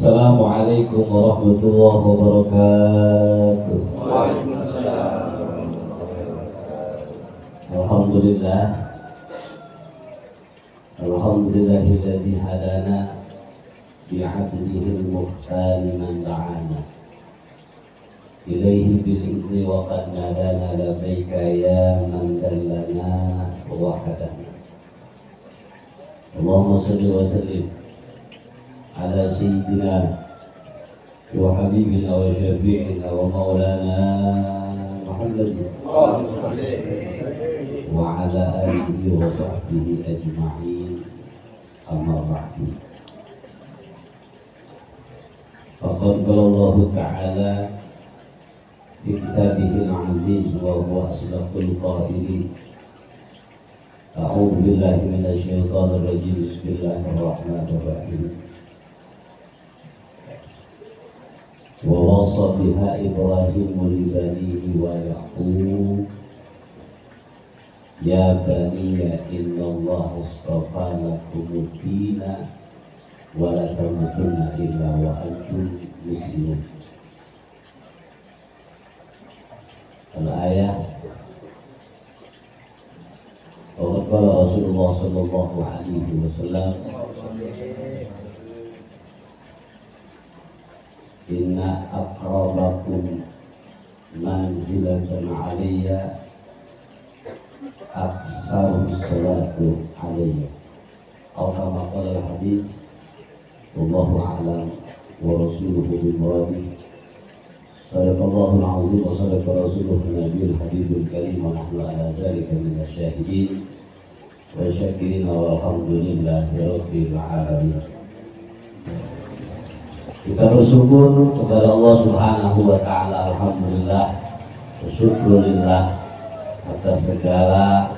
Assalamualaikum warahmatullahi wabarakatuh. Waalaikumsalam. Alhamdulillah. Alhamdulillahilladzi hadana bi'adlihi al-muhsani man da'ana ilaihi bil izni wa qad nadana labbaika ya man dallana wa hadana. Allahumma shalli wa sallim ala sayyidina wa habibina wa syafi'ina wa maulana Muhammad wa ala alihi wa sahbihi ajma'in, amma ba'du. Faqad qala Allah ta'ala fi kitabihil aziz wa huwa asdaqul qailin. A'udzu billahi minasy syaithanir rajim. Bismillahirrahmanirrahim. Wa wasa biha Ibrahim li banihi wa Yaqub ya baniya innallaha astafa lakumud dina wa la tamutunna illa wa antum muslimun. Al-ayah. Qala Rasulullah sallallahu alaihi wasallam, inna aqrabakum manzilatan alayya aksaru salatu alayya. Atau kama qala al-hadis, wallahu a'lam wa rasuluhu bimuradi. Sadaqallahul azim wa sadaqa rasuluhu nabiyul habibul karim wa nahnu ala zalika minasy syahidin wa syakirin walhamdulillahi rabbil alamin. Kita bersyukur kepada Allah Subhanahu wa taala, alhamdulillah, bersyukurillah atas segala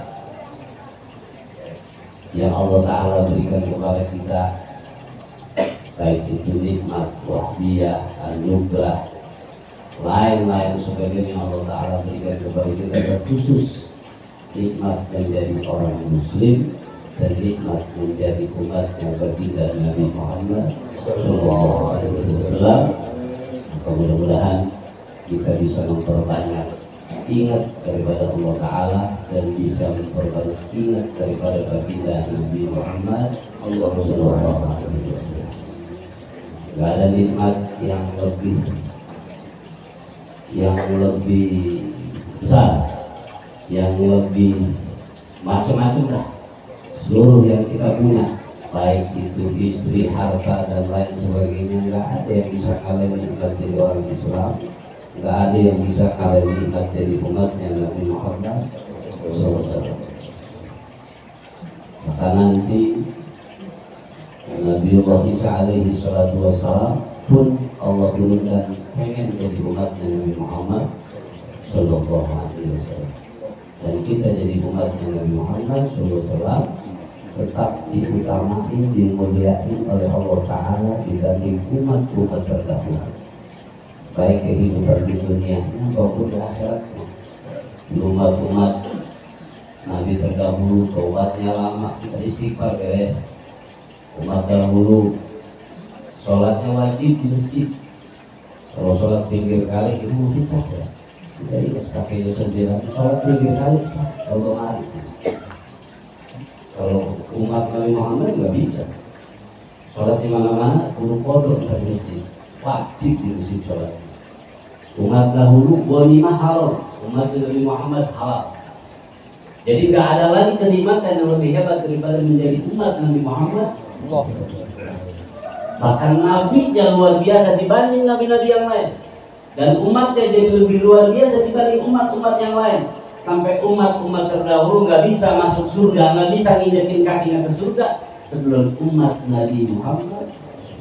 yang Allah taala berikan kepada kita, baik itu nikmat, wahdiah, anugerah, lain-lain sebagainya yang Allah taala berikan kepada kita, terkhusus nikmat menjadi orang muslim dan nikmat menjadi umatnya baginda Nabi Muhammad Sallallahu Alaihi Wasallam. Maka mudah-mudahan kita bisa memperbanyak ingat daripada Allah Taala dan bisa memperbanyak ingat daripada baginda Nabi Muhammad Sallallahu Alaihi Wasallam. Gak ada nikmat yang lebih besar, yang lebih macam-macam lah. Seluruh yang kita punya, baik itu istri, harta dan lain sebagainya, nggak ada yang bisa kalian nikmat jadi orang Islam, nggak ada yang bisa kalian nikmat jadi umatnya Nabi Muhammad SAW. Maka nanti Nabi Allah Isa alaihi salatu wassalam pun Allah turunkan pengen jadi umatnya Nabi Muhammad Sallallahu Alaihi Wasallam, dan kita jadi umatnya Nabi Muhammad Sallallahu Alaihi Wasallam tetap diutamai, dimuliakan oleh Allah Ta'ala dibanding umat-umat terdahulu, baik kehidupan di dunia maupun di akhiratnya. Di umat-umat Nabi terdahulu taubatnya lama, kita istighfar beres. Umat dahulu sholatnya wajib di masjid, kalau sholat pinggir kali itu mungkin saja. Kita ingat pakai dosa jalan, sholat pinggir kali sah, otomatis. Kalau umat Nabi Muhammad nggak bisa sholat di mana-mana, kudu kodok di masjid, wajib di masjid sholat. Umat dahulu ghanimah halal, umat Nabi Muhammad halal. Jadi nggak ada lagi kenikmatan yang lebih hebat daripada menjadi umat Nabi Muhammad. Bahkan Nabi-nya luar biasa dibanding nabi-nabi yang lain, dan umatnya jadi lebih luar biasa dibanding umat-umat yang lain. Sampai umat-umat terdahulu nggak bisa masuk surga, nggak bisa nginjekin kakinya ke surga sebelum umat Nabi Muhammad.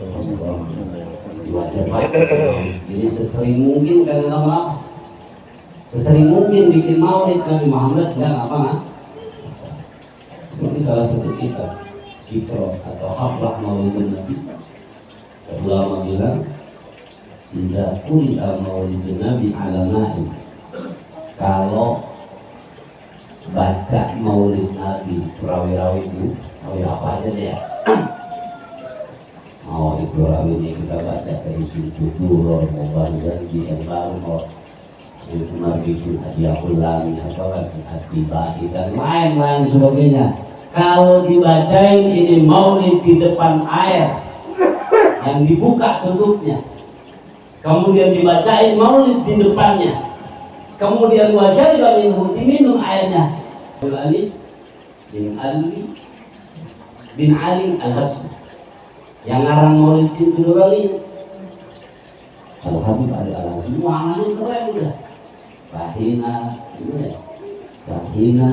Jadi sesering mungkin kalian apa? Sesering mungkin bikin maulid Nabi Muhammad, nggak apa-apa. Seperti salah satu kitab Cipro atau Haflah Maulidun Nabi, ulama bilang, "Idza kunta maulidun Nabi ala ma'i." Kalau baca maulid Nabi, rawi-rawi itu, rawi apa aja deh ya, Mau Ibrahim ini kita baca dari situ Duror, Moban Janji, yang baru yang kemarin bikin hadiah ulangi atau lagi hati dan lain-lain sebagainya. Kalau dibacain ini maulid di depan air yang dibuka tutupnya, kemudian dibacain maulid di depannya, kemudian wasyariba minhu, diminum airnya. Alis bin Ali bin Ali Al-Habsyi yang ngarang maulid Sidurali Al-Habib ada semua anaknya keren udah. Bahina Sahina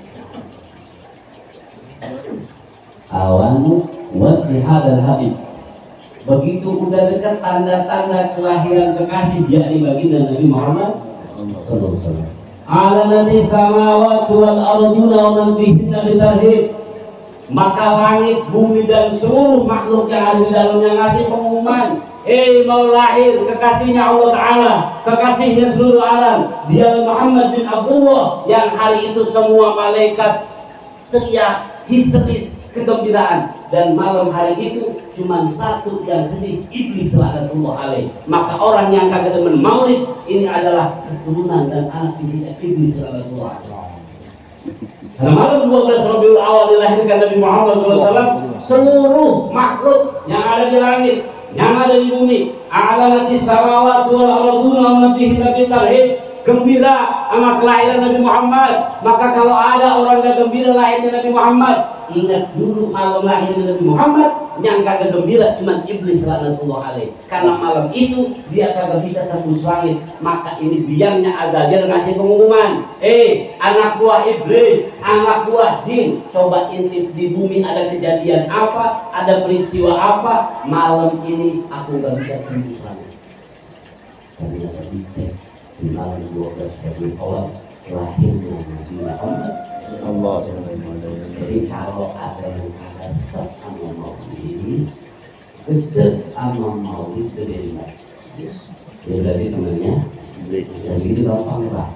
Awanu Wadli Hadal Habib. Begitu udah dekat tanda-tanda kelahiran kekasih, yakni baginda Nabi Muhammad sallallahu alaihi wasallam. Ala nati samawati wal arduna wa man bihinna bitarhib. Maka langit, bumi dan seluruh makhluk yang ada di dalamnya ngasih pengumuman, mau lahir kekasihnya Allah Ta'ala, kekasihnya seluruh alam, dia Muhammad bin Abdullah, yang hari itu semua malaikat teriak histeris kegembiraan, dan malam hari itu cuma satu yang sedih, iblis laknatullah alaih. Maka orang yang kagak demen maulid ini adalah keturunan dan anak dididik iblis laknatullah alaih. Karena malam 12 Rabiul Awal dilahirkan Nabi Muhammad SAW, seluruh makhluk yang ada di langit, yang ada di bumi, a'lanati samawati wal arduna wa man fihinna bitarhib, gembira sama kelahiran Nabi Muhammad. Maka kalau ada orang yang gembira lahirnya Nabi Muhammad, ingat dulu malam lahirnya Nabi Muhammad, yang kagak gembira cuma iblis laknatullah alaih. Karena malam itu dia kagak bisa tembus langit. Maka ini biangnya Azazil ngasih pengumuman, anak buah iblis, anak buah jin, coba intip di bumi ada kejadian apa, ada peristiwa apa, malam ini aku gak bisa tembus langit. Tapi ada dicek di malam 12 Rabiul Awal lahirnya Nabi Muhammad Allah. Jadi kalau ada yang ada sama maulid ini, gede sama maulid gede banget. Ya berarti temannya, jadi itu gampang lah.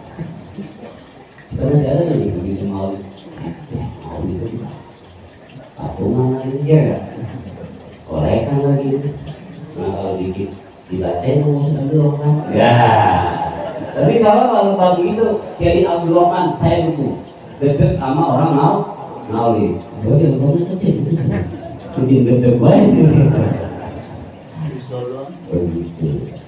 Karena saya ada nih begitu maulid itu, patungan lagi ya, korekan lagi. Nah kalau dikit dibacain mau Abdurrahman, ya. Tapi kalau begitu jadi Abdurrahman saya dukung. Deket sama orang maulid. Oh ya, orang kecil. Mungkin deket banget. Begitu.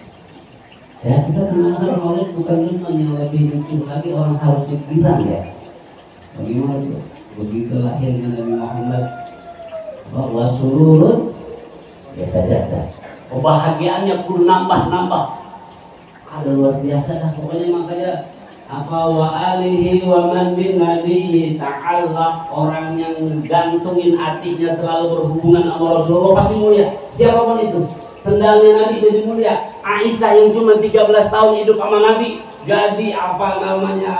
Ya kita kenal maulid bukan cuma yang lebih lucu lagi, orang harus dibilang ya. Bagaimana itu? Begitu lahirnya Nabi Muhammad, bahwa sururun ya saja. Kebahagiaannya pun nambah. Ada luar biasa dah pokoknya. Makanya apa wa alihi wa man bin nabiyyi ta'ala, orang yang gantungin hatinya selalu berhubungan sama Rasulullah pasti mulia. Siapapun itu, sendalnya Nabi jadi mulia. Aisyah yang cuma 13 tahun hidup sama Nabi jadi apa namanya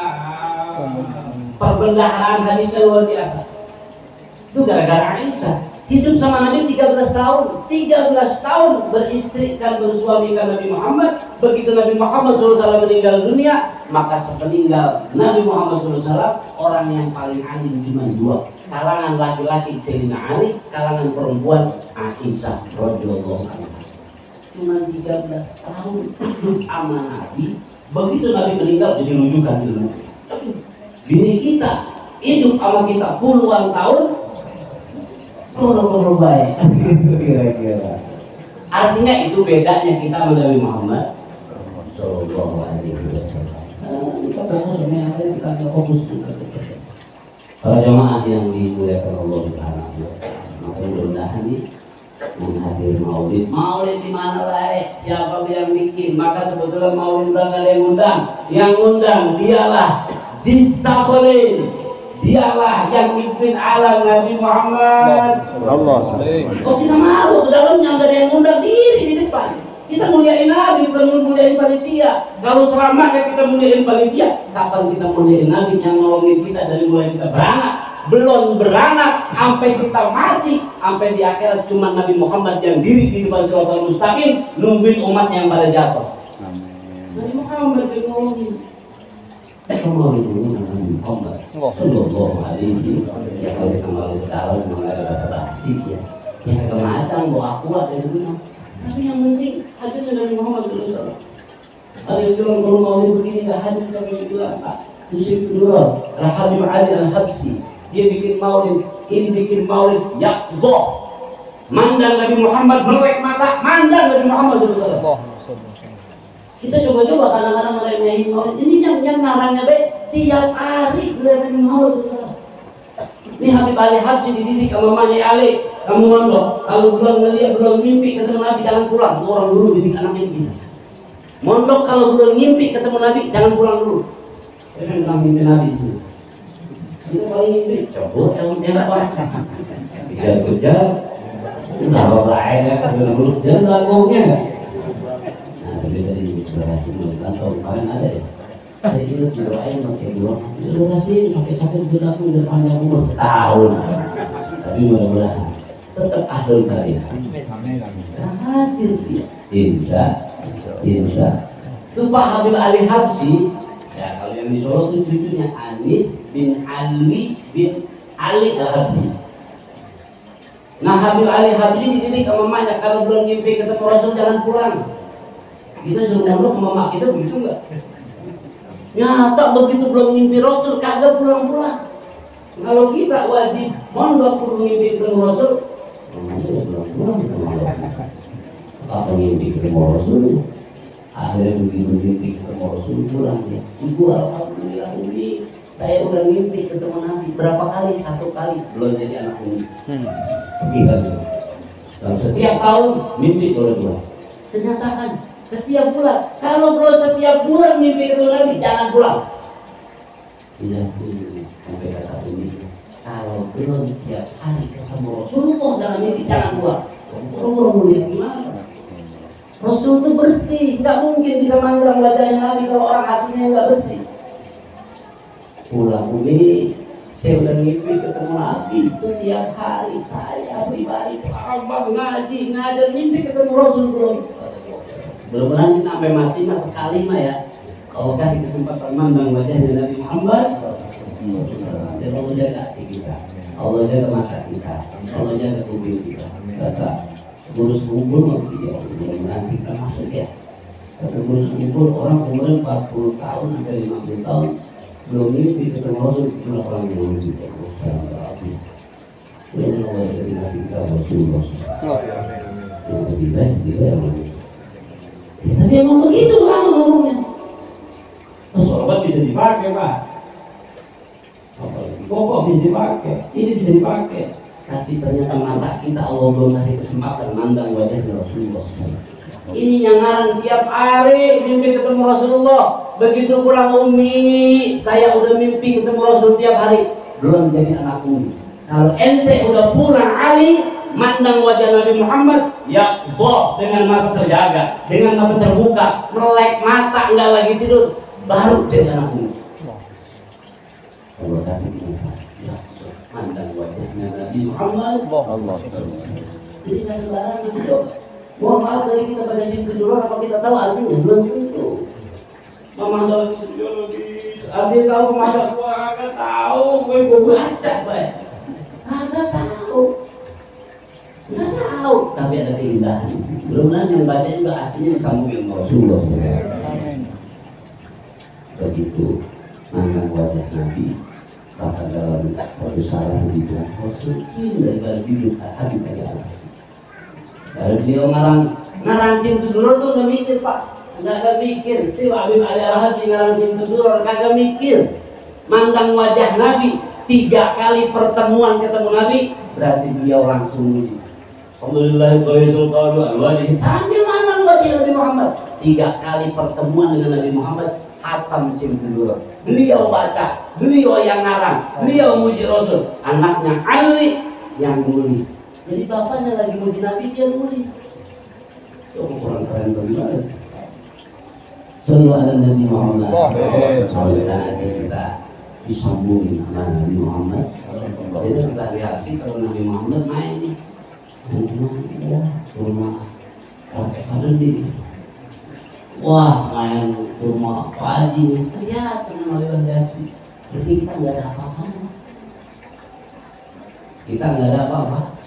perbendaharaan hadisnya luar biasa. Itu gara-gara Aisyah hidup sama Nabi 13 tahun beristrikan, bersuamikan Nabi Muhammad. Begitu Nabi Muhammad SAW meninggal dunia, maka sepeninggal Nabi Muhammad SAW orang yang paling alim cuma dua, kalangan laki-laki Sayyidina Ali, kalangan perempuan Aisyah radhiyallahu anha. Cuma 13 tahun hidup sama Nabi. Begitu Nabi meninggal jadi rujukan ilmu. Bini kita hidup sama kita puluhan tahun, kurang baik. Kira-kira. Artinya itu bedanya kita sama Nabi Muhammad sallallahu alaihi wasallam. Kita fokus sama yang kita fokus juga. Para jamaah yang dimuliakan Allah Subhanahu wa taala, maka mudah-mudahan nih yang hadir maulid di mana lah, siapa yang bikin, maka sebetulnya maulid udah gak ada yang undang. Yang undang dialah Zisakhlin, dialah yang mimpin alam Nabi Muhammad Allah. Kok kita malu ke dalamnya, nggak ada yang undang, diri di depan. Kita muliain Nabi, bukan muliain panitia. Kalau selama kita muliain panitia, kapan kita muliain Nabi yang nolongin kita dari mulai kita beranak? Belum beranak sampai kita mati, sampai di akhirat cuma Nabi Muhammad yang diri di depan Siratal Mustaqim nungguin umatnya yang pada jatuh. Nabi Muhammad yang nolongin. Semua itu Nabi Muhammad sallallahu alaihi wasallam. Ya kalau kita malu tahu mengenai bahasa basi ya. Ya kematang bawa kuat dari dunia. Tapi yang penting hadirnya Nabi Muhammad SAW. Ada yang bilang kalau mau begini nggak hadir sampai bilang Pak. Yusuf Nurul, Habib Ali Al-Habsi, dia bikin maulid, ini bikin maulid yakzoh. Mandang Nabi Muhammad, melek mata, mandang Nabi Muhammad SAW. Kita coba-coba kadang-kadang meremehin maulid. Ini yang narangnya tiap hari gelar Nabi Muhammad SAW. Ini Habib Ali Habsi dididik sama Mani Ali, kamu mondok. Kalau belum ngeliat, belum mimpi ketemu Nabi, jangan pulang. Itu orang dulu didik anaknya begini. Mondok kalau belum mimpi ketemu Nabi, jangan pulang dulu. Saya bilang mimpi Nabi itu. Kita paling mimpi, coba yang tembak. Kejar-kejar. Udah apa-apa aja, dulu dia ngomongnya. Nah, tapi tadi berhasil bulan tahun kemarin ada ya. Saya ingat juga aja pakai blok. Berhasil pakai capek berlaku udah panjang umur setahun. Tapi mudah-mudahan tetap akhir kali. Hadir dia. Insya. Itu Pak Habib Ali Habsi. Ya, kalau yang di Solo itu judulnya Anis bin Alwi bin Ali Al-Habsi. Nah, Habib Ali Habsi dididik sama mamanya, kalau belum mimpi ketemu Rasul jangan pulang. Kita suruh mondok sama mama kita begitu enggak? Nyata begitu belum mimpi Rasul kagak pulang-pulang. Kalau kita wajib mondok perlu mimpi ketemu Rasul, mamanya belum pulang ketemu Rasul. Apa mimpi ketemu Rasul? Akhirnya begitu mimpi ketemu Rasul pulang dia. Ibu alhamdulillah Umi, saya udah mimpi ketemu Nabi berapa kali? 1 kali belum jadi anak Umi. Kita dalam setiap tahun mimpi dua. Ternyata kan setiap bulan. Kalau belum setiap bulan mimpi ketemu Nabi jangan pulang. Tidak boleh sampai kata Umi. Kalau belum setiap hari ketemu Rasulullah dalam mimpi jangan pulang. Rasulullah mulai gimana? Rasul itu bersih, nggak mungkin bisa mandang wajahnya Nabi kalau orang hatinya nggak bersih. Pulang Umi, saya udah mimpi ketemu Nabi setiap hari. Saya pribadi abang ngaji, ngajar mimpi ketemu Rasul belum. Mudah-mudahan kita sampai mati mas sekali mah ya. Kalau kasih kesempatan mandang wajahnya Nabi Muhammad, dan Allah jaga hati kita, Allah jaga mata kita, Allah jaga tubuh kita. Kata ngurus kubur nanti ya, mudah-mudahan kita masuk ya. Kata ngurus kubur orang umurnya 40 tahun sampai 50 tahun belum mimpi ketemu Rasul, cuma orang yang mimpi ketemu Rasul. Ini Allah dari hati kita Rasulullah. Yang sedih ya mana? Ya, tapi emang begitu kan ngomongnya. Sahabat bisa dipakai Pak. Pokok bisa dipakai, ini bisa dipakai. Tapi ternyata mata kita Allah belum kasih kesempatan mandang wajah Rasulullah. Ini yang ngarang tiap hari mimpi ketemu Rasulullah. Begitu pulang Umi, saya udah mimpi ketemu Rasul tiap hari. Belum jadi anak Umi. Kalau ente udah pulang Ali, mandang wajah Nabi Muhammad, ya zoh dengan mata terjaga, dengan mata terbuka, melek mata nggak lagi tidur, baru jadi anak Umi. Allah kasih kita. Mandang wajahnya Nabi Muhammad Allah. Jadi kan saudara itu mohon maaf dari kita pada situ dulu apa kita tahu artinya belum tentu. Mama dalam ideologi, arti tahu masa gua agak tahu, gue baca baik. Agak tahu, nggak tahu, tapi ada keindahan. Mudah-mudahan yang baca juga artinya disambung dengan Rasulullah. Begitu mandang wajah Nabi. Bahkan dalam satu salah di Tuhan Rasul daripada hidup Habib Ali Al-Habsi. Kalau beliau ngarang Simtuduror tuh nggak mikir Pak, nggak mikir. Itu Habib Ali Al-Habsi ngarang Simtuduror kagak mikir. Mandang wajah Nabi 3 kali pertemuan ketemu Nabi, berarti beliau langsung muji. Alhamdulillah wajah sambil mandang wajah Nabi Muhammad. 3 kali pertemuan dengan Nabi Muhammad. Hatam Simtuduror. Beliau baca, beliau yang ngarang, beliau muji Rasul. Anaknya Ali yang nulis. Jadi bapaknya lagi muji Nabi, dia nulis. Itu kurang keren bagaimana? Sallallahu alaihi Nabi Muhammad. Alhamdulillah kita disambungin sama Nabi Muhammad. Jadi kita lihat sih kalau Nabi Muhammad main nih, rumah ada di. Wah, main rumah Pak Haji, kelihatan Nabi. Jadi kita nggak ada apa-apa. Kita nggak ada apa-apa.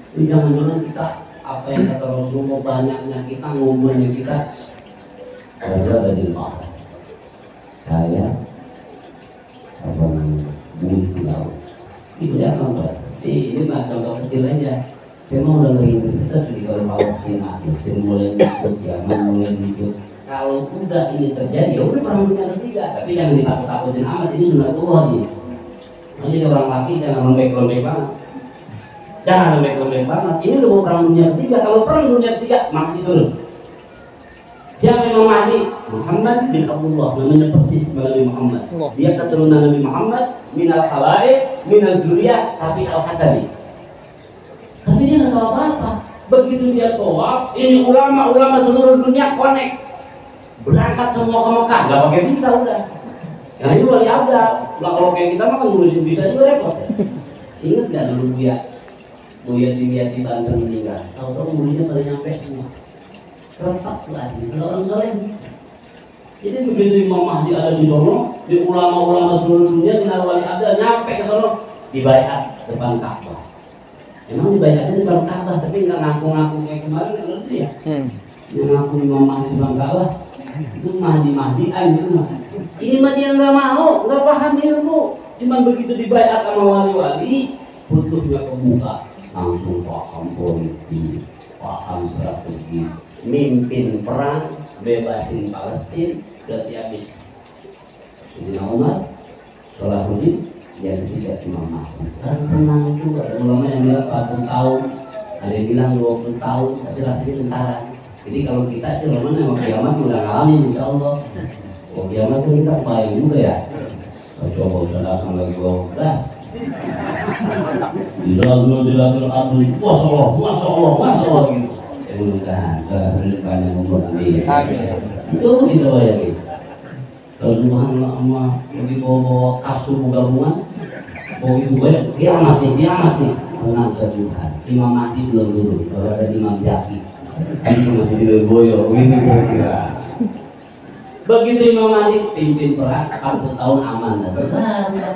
Jangan-jangan kita apa yang kata Rasulullah, banyaknya kita ngomongnya kita dari mahal kayak apa namanya bunyi laut itu jangan Pak. Ini mah contoh kecil aja. Saya mau udah ngeri kita di kalau Palestina, Mesir mulai ikut, Yaman mulai ikut. Kalau udah ini terjadi, ya udah perang dunia ketiga. Tapi jangan ditakut-takutin amat, ini sunnah Tuhan nih. Jadi orang laki jangan lembek-lembek banget. Jangan lembek-lembek banget. Ini udah mau perang dunia ketiga. Kalau perang dunia ketiga, mati turun. Siapa yang Mahdi? Muhammad bin Abdullah, namanya persis Nabi Muhammad. Dia keturunan Nabi Muhammad, minal khawarid, minal zuriyah, tapi al-hasani. Tapi dia nggak tahu apa-apa. Begitu dia tawaf, ini ulama-ulama seluruh dunia connect, berangkat semua ke Mekah, nggak pakai visa udah. Yang ini wali abdal. Nah, kalau kayak kita mah kan ngurusin visa juga repot. Ingat nggak dulu dia dilihat di Banten meninggal? Tahu-tahu muridnya pada nyampe semua. Retak lagi, kalau orang soleh. Jadi begitu Imam Mahdi ada di sono, di ulama-ulama seluruh dunia, minal wali abdal nyampe ke sono, dibaiat depan Ka'bah. Emang dibayarnya di depan Ka'bah, tapi nggak ngaku-ngaku kayak kemarin, nggak ngerti ya? Yang ngaku Imam Mahdi di depan Ka'bah, itu Mahdi-Mahdian gitu mah. Ini mah dia nggak mau, nggak paham ilmu. Cuman begitu dibayar sama wali-wali, kutubnya kebuka, langsung paham politik, paham strategi, mimpin perang, bebasin Palestina, berarti habis. Sayyidina Umar, Salahuddin, yang tidak Imam Mahdi. Kan tenang juga. Ada ulama yang bilang 40 tahun, ada yang bilang 20 tahun, tapi rasanya tentara. Jadi kalau kita sih memang yang kiamat udah ngalamin insya Allah. Oh kiamat kan kita paling juga ya. Coba usah datang lagi bawa beras. Dilatul abdul, masya Allah gitu. Mudah-mudahan kita banyak umur nanti. Itu kita bayangin. Kalau Subhanallah sama lagi bawa kasur gabungan, bawa itu gue kiamat nih. Tenang Tuhan. Imam Mahdi belum turun. Kalau ada Imam Jaki, itu masih di Leboyo. Ini kira-kira. Begitu Imam Mahdi pimpin perang 40 tahun aman dan tenang.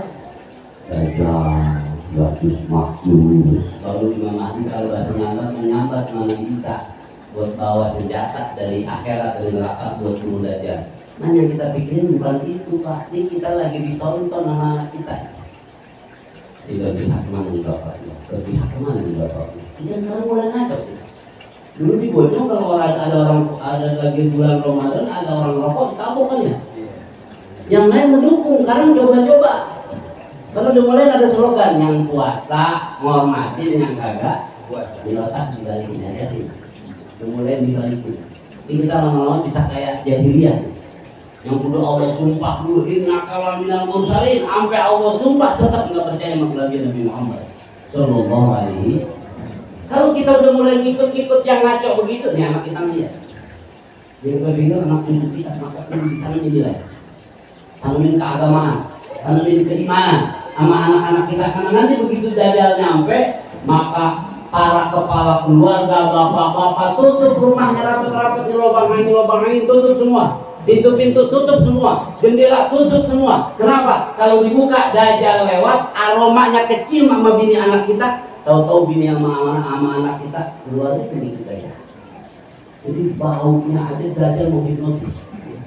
Bagus makhluk. Lalu Imam Mahdi kalau bahasa menyambat mana bisa buat bawa senjata dari akhirat dari neraka buat bunuh Dajjal. Nah yang kita pikirin bukan itu Pak. Ini kita lagi ditonton sama anak kita. Tidak pihak kemana nih bapaknya? Berpihak kemana nih bapaknya? Dia sekarang mulai ngaco. Dulu di Bojong kalau ada lagi bulan Ramadan ada orang rokok tabok kan ya. Yang lain mendukung. Sekarang coba-coba. Kalau udah mulai ada slogan yang puasa, menghormati, yang kagak puasa. Diletak dibalikin aja sih. Udah mulai dibalikin. Ini kita lama-lama bisa kayak jahiliyah. Yang kudu Allah sumpah dulu, innaka laminal mursalin, sampai Allah sumpah tetap nggak percaya sama kenabian Nabi Muhammad Sallallahu Alaihi. Kalau kita udah mulai ngikut-ngikut yang ngaco begitu, nih anak kita lihat. Jadi berpikir anak cucu kita, maka kita nilai. Tanemin keagamaan, tanemin keimanan sama anak-anak kita. Karena nanti begitu Dajjal nyampe, maka para kepala keluarga, bapak-bapak tutup rumahnya rapat-rapat, di lubang angin tutup semua. Pintu-pintu tutup semua, jendela tutup semua. Kenapa? Kalau dibuka Dajjal lewat, aromanya kecil sama bini anak kita. Tahu-tahu bini sama anak kita keluarnya sedikit aja. Jadi baunya aja Dajjal mau hipnotis.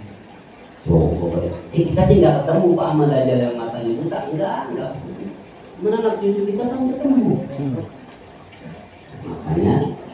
Kita sih nggak ketemu Pak sama Dajjal yang matanya buta, enggak. Mana anak cucu kita kan ketemu. Makanya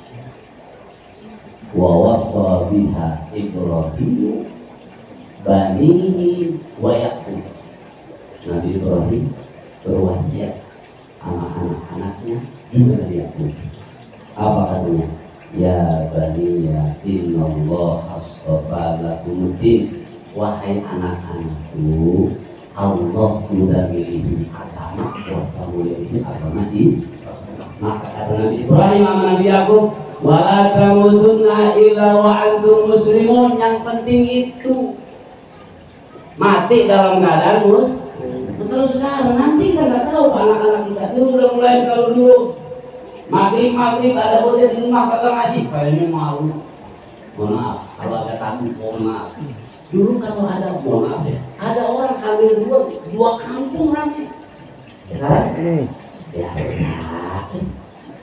wa wasa biha Ibrahim banihi wa Yaqub. Nabi Ibrahim berwasiat sama anak-anaknya juga Nabi Yaqub. Apa katanya? Ya bani ya innallaha astafa lakumuddin. Wahai anak-anakku, Allah sudah milih agama buat kamu, yaitu agama Islam. Maka kata Nabi Ibrahim sama Nabi Yaqub, wa la tamutunna illa wa antum muslimun. Yang penting itu mati dalam keadaan muslim. Kalau sekarang nanti kan nggak tahu anak-anak kita itu udah mulai kalau dulu maghrib ada boleh di rumah kagak ngaji, kayaknya malu. Mohon maaf kalau ada tamu, mohon maaf. Dulu kalau ada, mohon maaf ya, ada orang hamil dua kampung nanti. Sekarang ya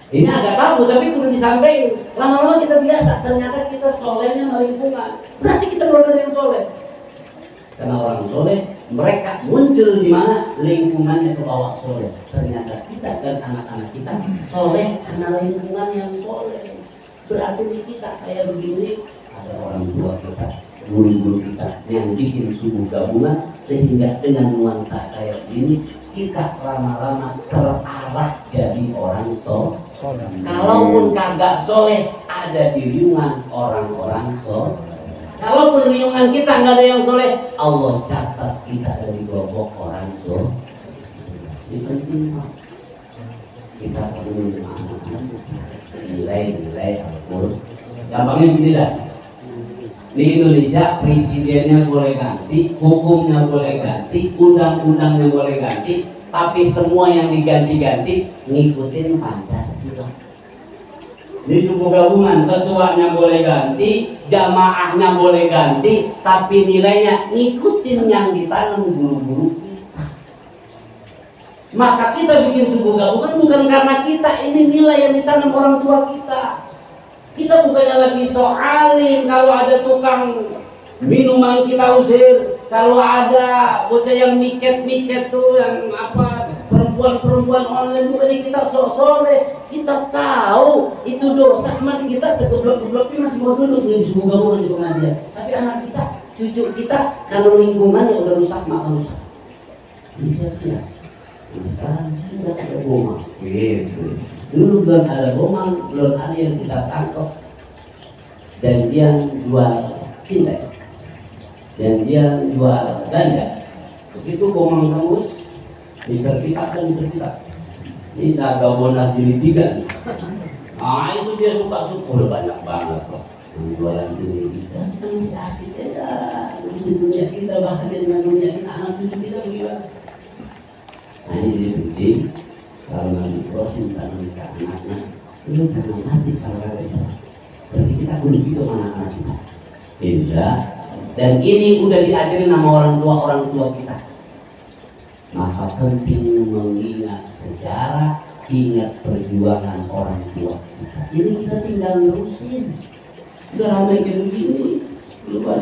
Ini agak tabu tapi kudu disampaikan. Lama-lama kita biasa, ternyata kita solehnya lingkungan. Berarti kita benar yang soleh. Karena orang soleh, mereka muncul di mana lingkungannya ke bawah soleh. Ternyata kita dan anak-anak kita soleh karena lingkungan yang soleh. Berarti kita kayak begini, ada orang tua kita, guru-guru kita yang bikin subuh gabungan, sehingga dengan nuansa kayak gini kita lama-lama terarah jadi orang soleh. Kalaupun kagak soleh, ada di lingkungan orang-orang soleh. Kalaupun lingkungan kita nggak ada yang soleh, Allah catat kita dari kelompok orang soleh. Ini penting, Pak. Kita perlu anak-anak nilai-nilai Al-Quran. Gampangnya begini dah. Di Indonesia presidennya boleh ganti, hukumnya boleh ganti, undang-undangnya boleh ganti, tapi semua yang diganti-ganti ngikutin Pancasila. Di suku gabungan ketuanya boleh ganti, jamaahnya boleh ganti, tapi nilainya ngikutin yang ditanam guru-guru kita. Maka kita bikin suku gabungan bukan karena kita, ini nilai yang ditanam orang tua kita. Kita bukannya lagi soalin kalau ada tukang minuman kita usir, kalau ada bocah yang micet-micet tuh yang apa perempuan online, bukannya kita soleh. Kita tahu itu dosa, mati kita segoblok-gobloknya masih mau duduk di suku gabungan di pengajian. Tapi anak kita, cucu kita, kalau lingkungannya udah rusak maka rusak. Ini siapa? Sekarang sudah ada bomang. Dulu belum ada bomang, belum ada yang kita tangkap. Dan dia jual cinta, dan dia jual ganja. Begitu bomang tembus, disertifikat. Ini dagang bonus jilid 3. Ah itu dia suka banyak banget kok. Jualan jilid 3 kan masih asik ya. Di dunia kita bahagia dengan dunia kita, anak cucu kita bagaimana? Nah ini jadi penting. Kalau Nabi Ibrahim tak menikah anaknya, itu karena mati kalau ada Islam. Berarti kita kudu gitu anak-anak kita. Tidak. Dan ini udah diajarin sama orang tua kita. Maka penting mengingat sejarah, ingat perjuangan orang tua kita. Ini kita tinggal nerusin. Udah ramai kayak begini. Belum ada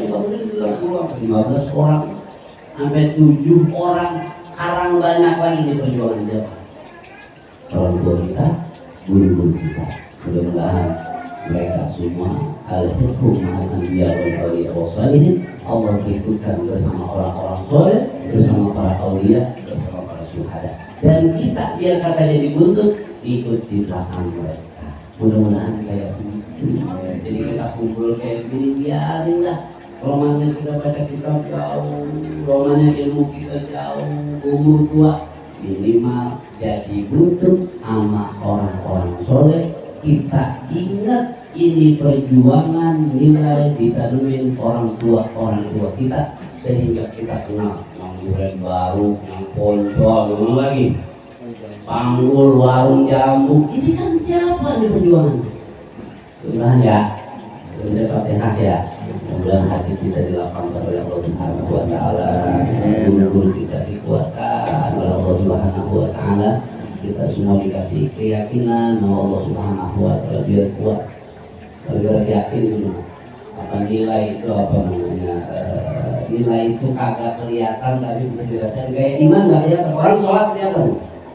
15 orang sampai 7 orang. Sekarang banyak lagi di perjuangan Jawa. Orang tua kita, guru-guru kita. Mudah-mudahan mereka semua al-hukum akan biar ini Allah berikutkan bersama orang-orang soleh, bersama para aulia, bersama para syuhada. Dan kita biar katanya dibuntut, ikut di belakang mereka. Mudah-mudahan kayak begitu. Jadi kita kumpul kayak gini, biarin lah. Romannya kita baca kitab jauh, romannya ilmu kita jauh, umur tua minimal jadi butuh sama orang-orang soleh. Kita ingat ini perjuangan nilai ditanemin orang tua kita, sehingga kita kenal yang duren baru, yang poncol, yang lagi panggul, warung jamu. Ini kan siapa di perjuangan? Mudah-mudahan ya, sudah Fatihah ya. Mudah-mudahan hati kita dilapangkan oleh Allah Subhanahu wa taala, guru kita dikuatkan oleh Allah Subhanahu wa taala. Kita semua dikasih keyakinan sama Allah Subhanahu wa taala biar kuat. Biar yakin apa nilai itu apa namanya? Nilai itu kagak kelihatan tapi bisa dirasain. Kayak iman enggak kelihatan. Orang sholat kelihatan.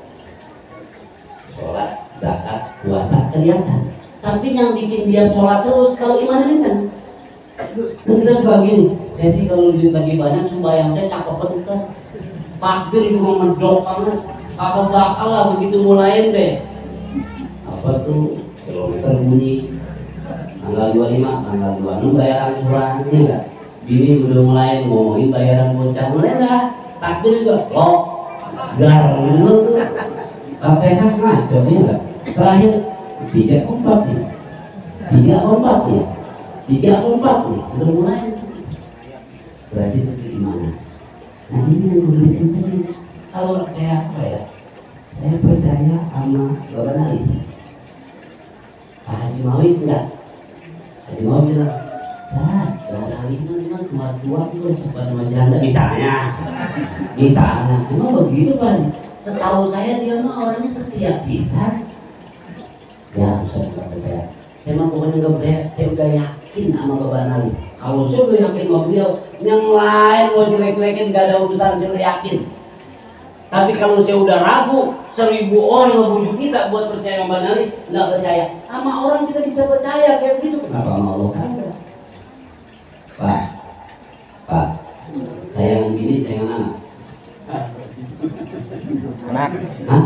Sholat, zakat, puasa kelihatan. Tapi yang bikin dia sholat terus kalau iman ini kan. Nah, kita suka gini, saya sih kalau duit lagi banyak sembahyang saya cakep kan. Takbir juga medok banget. Kagak bakal lah begitu mulain deh. Apa tuh kilometer bunyi tanggal 25, tanggal 26 bayaran kurangnya enggak. Bini udah mulai ngomongin bayaran bocah, mulai enggak? Takbir juga loh. Garung tuh. KPK ngaco ya enggak? Terakhir 3 kompak nih. 3 kompak nih. 3 kompak nih. Udah mulai. Berarti itu gimana? Nah ini yang gue bikin kalau kayak apa ya? Saya percaya sama Bapak Ali. Pak Haji Mawid enggak? Haji Mawid bilang, Bapak Ali itu memang cuma tua itu sempat sama janda misalnya. Emang begitu Pak? Setahu saya dia mah orangnya setia pisan. Ya, saya nggak percaya. Saya mah pokoknya nggak percaya. Saya udah yakin sama Bapak Ali. Kalau saya udah yakin sama beliau, yang lain mau jelek-jelekin nggak ada urusan. Saya udah yakin. Tapi kalau saya udah ragu, 1000 orang ngebujuk kita buat percaya sama Bapak Ali, nggak percaya. Sama orang kita bisa percaya kayak gitu. Kenapa sama Allah kagak? Pak, saya yang bini, saya yang anak. Anak. Hah?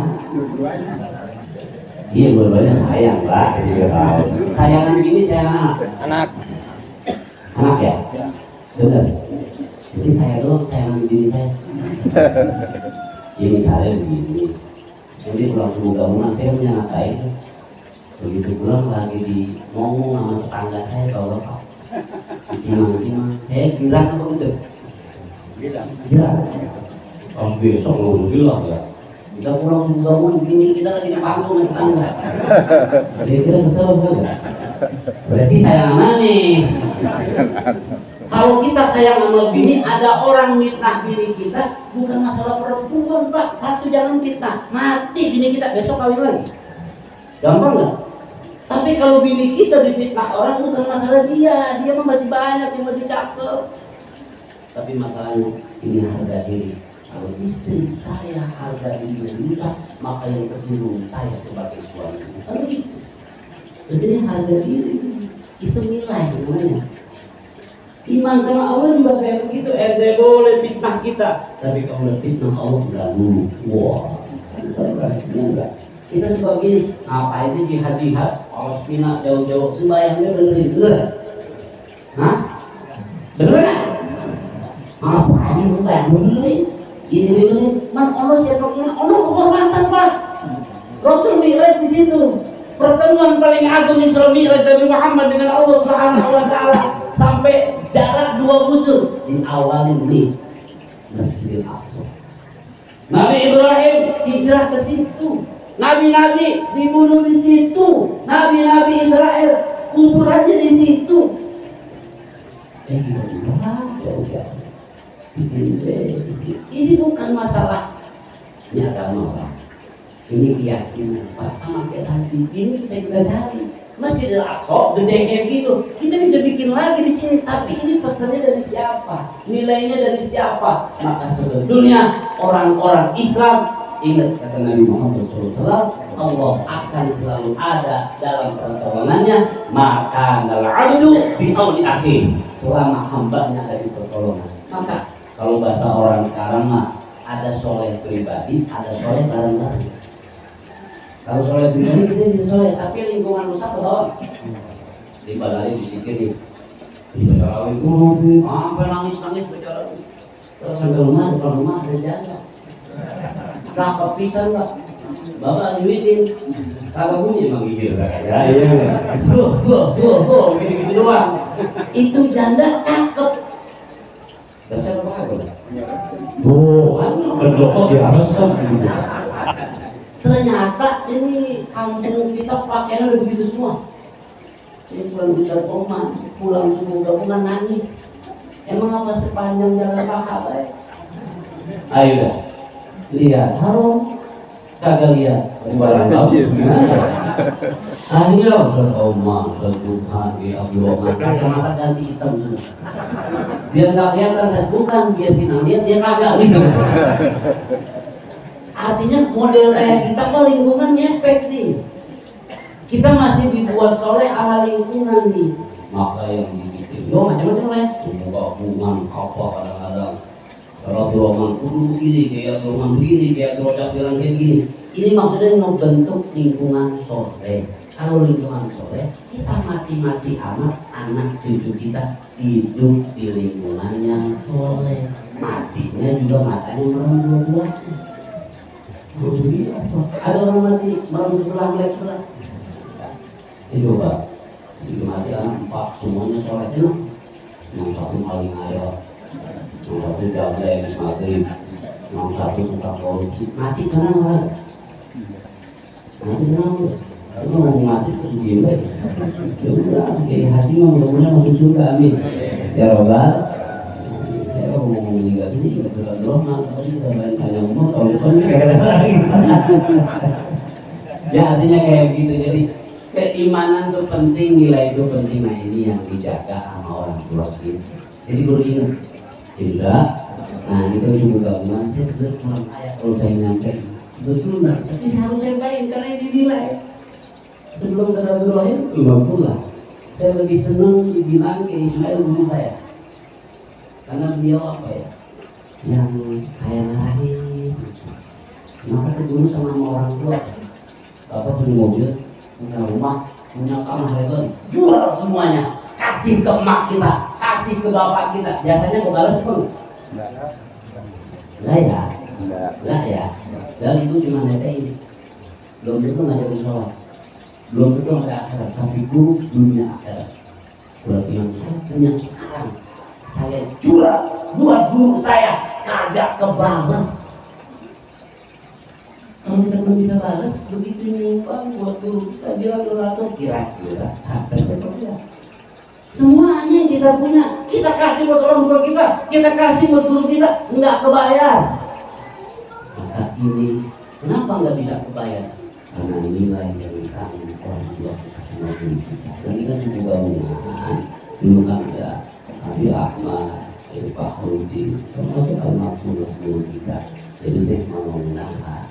Iya, dua-duanya sayang, Pak. Sayangan bini, sayang anak. Anak. Anak ya? Bener. Jadi saya doang sayangan bini saya. Ya misalnya begini. Jadi pulang gabungan saya punya anak lain. Begitu pulang lagi di ngomong sama tetangga saya kalau Pak. Gimana? Saya girang apa udah? Girang. Pas besok ngomong bilang ya. Kita pulang bangun begini, kita lagi di panggung naik tangga. Jadi kita kesel banget. Berarti sayang sama nih. Kalau kita sayang sama bini, ada orang mitnah bini kita, bukan masalah perempuan Pak. Satu, jangan fitnah, mati bini kita, besok kawin lagi. Gampang nggak? Tapi kalau bini kita difitnah orang, bukan masalah dia mah masih banyak yang lebih cakep. Tapi masalahnya ini harga diri. Kalau istri saya harga diri rusak, maka yang tersinggung saya sebagai suami. Kalau itu, jadi harga diri itu nilai namanya. Iman sama Allah juga kayak begitu. Ente boleh fitnah kita, tapi kalau udah fitnah Allah udah dulu. Wah, enggak. Kita suka gini, ngapain sih jihad-jihad, awas pina jauh-jauh sembahyangnya bener. Hah? Bener kan? Ngapain sembahyang bener? Gini, man Allah siapa kena? Allah kehormatan Pak. Rasul Mi'raj di situ. Pertemuan paling agung Isra Mi'raj Nabi Muhammad dengan Allah Subhanahu wa taala sampai jarak 2 busur diawalin di Masjidil Aqsa. Nabi Ibrahim hijrah ke situ. Nabi-nabi dibunuh di situ. Nabi-nabi Israel kuburannya di situ. Ini bukan masalah agama Pak. Ini keyakinan Pak, sama kayak tadi. Ini saya kita cari Masjidil Aqsa, gede kayak gitu. Kita bisa bikin lagi di sini, tapi ini pesannya dari siapa? Nilainya dari siapa? Maka sebetulnya orang-orang Islam ingat kata Nabi Muhammad SAW, Allah akan selalu ada dalam pertolongannya. Maka al-abdu bi auni akhi, selama hambanya ada di pertolongan. Maka kalau bahasa orang sekarang mah ada soleh pribadi, ada soleh bareng-bareng. Kalau soleh pribadi kita bisa soleh, tapi lingkungan rusak ke bawah. Di balai disikirin, di baca itu sampai nangis baca. Terus sampai rumah, depan rumah ada jalan. Rakap pisan Pak. Bapak duitin. Kagak bunyi emang gigil ya. Iya. Tuh, gitu doang. Itu janda cakep. Dasar apa kagak? Kan berdoa di arsam gitu. Ternyata ini kampung kita pakaiannya udah begitu semua. Ini pulang besar koma, pulang subuh gabungan nangis. Emang apa sepanjang jalan paha baik? Ayo dah. Lihat, harum kagak lihat barang kau. Akhirnya beroma berduka di Abdullah mata ganti hitam semua. Biar nggak kelihatan dan bukan biar kita lihat dia kagak gitu. Artinya model kayak kita kok lingkungan ngefek nih. Kita masih dibuat soleh ala lingkungan nih. Maka yang dibikin, macam-macam lah. Hubungan apa kadang-kadang. Kalau Abdurrahman kudu begini, kayak Abdurrahman begini, kayak Abdurrahman bilang kayak gini. Ini maksudnya membentuk lingkungan soleh. Kalau lingkungan soleh, kita mati-mati amat anak cucu kita hidup di lingkungan yang soleh. Matinya juga matanya merem dua-duanya. Ada orang mati merem sebelah, melek sebelah. Itu Pak, itu mati anak 4 semuanya soleh. Yang satu paling ayah, yang satu jaga yang maghrib, yang satu tukang korupsi. Mati tenang lah. Mati tenang. Itu mau mati terus gila. Ya udah, kayak hasil mudah-mudahan masuk surga, amin. Ya Robbal. Saya kalau mau meninggal ini nggak bisa doang, tapi kita tanya umur tahun depan nggak ada lagi. Ya artinya kayak gitu. Jadi Keimanan itu penting, nilai itu penting. Nah ini yang dijaga sama orang tua kita. Jadi guru ingat, tidak. Nah itu subuh gabungan. Saya sudah kurang ayat kalau saya nyampe. Sebetulnya, tapi saya harus sampaikan karena ini dinilai. Sebelum Tadabur-Rahim, 50. Saya lebih senang dibilang ke Ismail guru saya. Karena beliau apa ya? Yang kaya lahir. Maka guru sama orang tua. Bapak punya mobil, punya rumah, punya tanah lebar, jual semuanya, kasih ke emak kita, kasih ke bapak kita. Biasanya kau balas pun? Lah ya, lah ya. Dan itu cuma netain, belum tentu ngajarin sholat, belum tentu ada akhirat, tapi guru dunia akhirat. Berarti yang saya punya sekarang, saya jual buat guru saya, kagak kebales. Kalau kita belum bisa balas, begitu nyumbang buat guru kita bilang 200 kira-kira sampai seperti apa? Semuanya yang kita punya, kita kasih buat orang tua kita kasih buat guru kita, nggak kebayar. Maka ini, kenapa nggak bisa kebayar? Karena nilai yang ditanggung orang tua kita sama guru kita. Dan kita juga bangunan, dulu kan ada Abi Ahmad, Pak Rudi, termasuk almarhum guru kita. Jadi saya mau menggunakan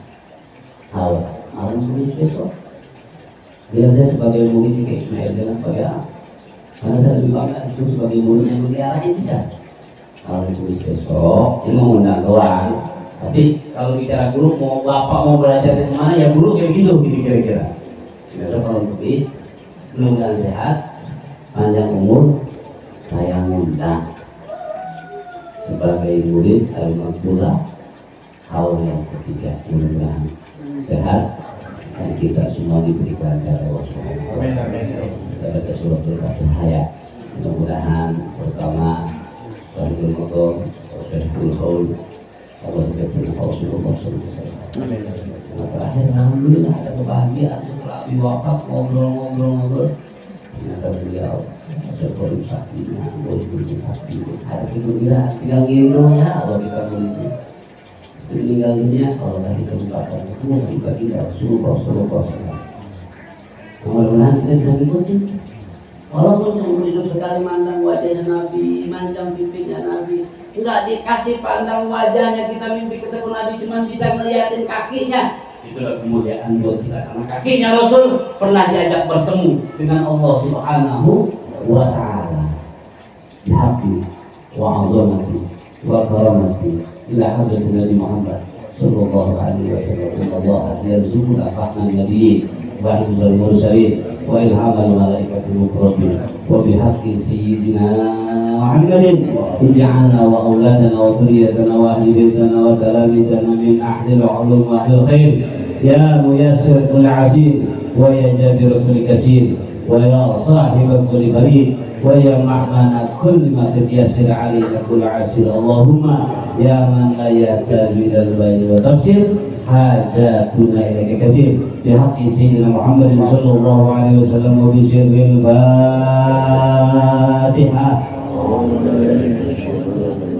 malam tulis besok. Biar saya sebagai murid kayak Ismail dengan saya, karena saya lebih bangga itu sebagai murid yang diarahin bisa. Kalau tulis besok, ini mau undang doang. Tapi kalau bicara guru, mau bapak mau belajar dari mana ya guru kayak gitu kira-kira. Besok kalau tulis, mudah-mudahan sehat, panjang umur, saya ngundang sebagai murid Al-Maghfurah tahun yang ketiga, mudah-mudahan sehat dan kita semua diberikan dari Allah Subhanahu wa taala. Kita baca surah Al-Fatihah. Mudah-mudahan pertama Sahibul Motor, Sahibul Haul, Allah diberikan Rasulullah SAW. Yang terakhir, alhamdulillah ada kebahagiaan setelah diwafat ngobrol-ngobrol. Ternyata beliau sebagai saksinya, boleh saksi. Ada kegembiraan, tinggal gini ya Allah kita boleh. Meninggal dunia kalau kasih kesempatan ketemu juga kita suruh mudah-mudahan kita bisa ngikutin walaupun seumur hidup sekali mandang wajahnya Nabi, manjang pipinya Nabi, enggak dikasih pandang wajahnya, kita mimpi ketemu Nabi cuma bisa ngeliatin kakinya. Itulah kemuliaan buat kita karena kakinya Rasul pernah diajak bertemu dengan Allah Subhanahu wa ta'ala bihaqqi wa 'azamati wa karamati ila hadrati Nabi Muhammad sallallahu alaihi wasallam. Allah yarzuqul afahna nabiyyin wa hifdzal mursalin wa ilhamal malaikatil muqarrabin wa bihaqqi sayyidina Muhammadin ij'alna wa auladana wa dhurriyatana wa ahli baitana wa talamidana min ahlil ulum wa ahlil khair ya muyassir kulli asir wa ya jabir kulli kasir wa ya sahib kulli farid wa ya mahmana kulli ma yassir alayka kulli asir. Allahumma ya man la yahtaji ila al-bayn wa tafsir hajatuna ilaika kasir bihaqqi sayyidina Muhammadin sallallahu alaihi wasallam wa bi sirril Fatihah.